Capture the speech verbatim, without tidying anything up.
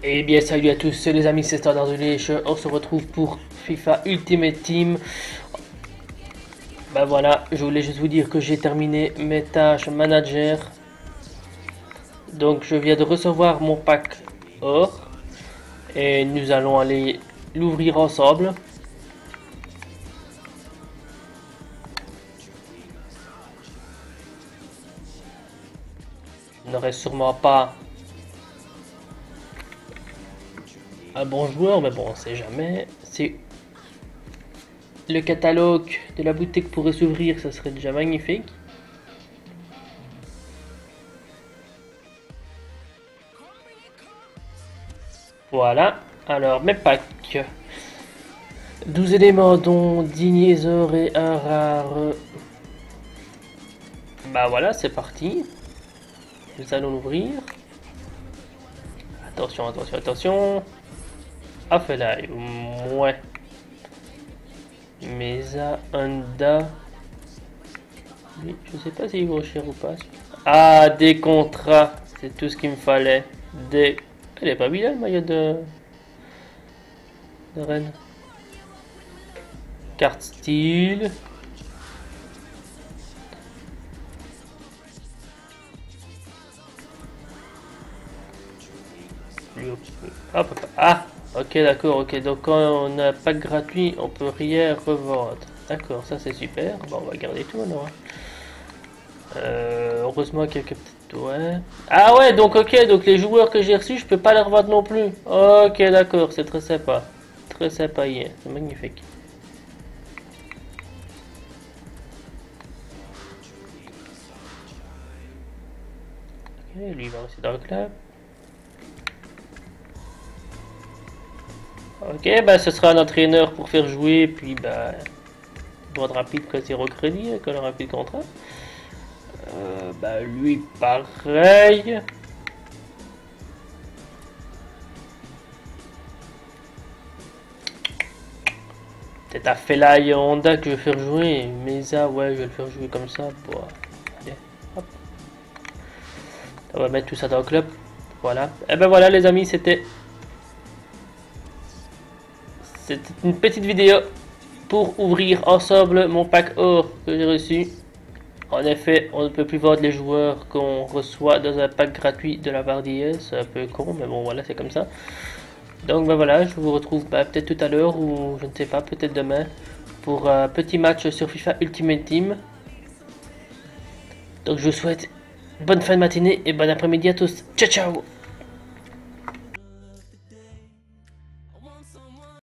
Et bien salut à tous les amis, c'est Standard Relation. On se retrouve pour FIFA Ultimate Team. Bah voilà, je voulais juste vous dire que j'ai terminé mes tâches manager. Donc je viens de recevoir mon pack or. Et nous allons aller l'ouvrir ensemble. Je n'aurai sûrement pas un bon joueur, mais bon, on sait jamais. C'est le catalogue de la boutique pourrait s'ouvrir, ça serait déjà magnifique. Voilà, alors mes packs. douze éléments dont dix niaiseurs et un rare. Bah voilà, c'est parti. Nous allons l'ouvrir. Attention, attention, attention. Ah, fait là, ouais. Mesa, Honda. Lui, je sais pas s'il vaut cher ou pas. Ah, des contrats. C'est tout ce qu'il me fallait. Des. Elle est pas bien le maillot de. de Rennes. Carte style. Hop, hop. Ah, ok, d'accord, ok. Donc quand on n'a pas gratuit, on peut rien revendre. D'accord, ça c'est super. Bon, on va garder tout alors. Euh, heureusement qu'il y a quelques petites. Ouais. Ah ouais, donc ok, donc les joueurs que j'ai reçus, je peux pas les revendre non plus. Ok, d'accord, c'est très sympa. Très sympa, yeah. C'est magnifique. Ok, lui il va rester dans le club. Ok, bah ce sera un entraîneur pour faire jouer, puis bah droite rapide quoi, zéro crédit, quand le rapide contrat. Euh, bah lui pareil. Peut-être à Fela et Honda que je vais faire jouer, Mesa ouais je vais le faire jouer comme ça. Bon, allez, hop. On va mettre tout ça dans le club. Voilà. Et ben voilà les amis, c'était c'était une petite vidéo pour ouvrir ensemble mon pack or que j'ai reçu. En effet, on ne peut plus vendre les joueurs qu'on reçoit dans un pack gratuit de la part d'I A. C'est un peu con, mais bon, voilà, c'est comme ça. Donc, ben voilà, je vous retrouve bah, peut-être tout à l'heure ou je ne sais pas, peut-être demain pour un petit match sur FIFA Ultimate Team. Donc, je vous souhaite bonne fin de matinée et bon après-midi à tous. Ciao, ciao!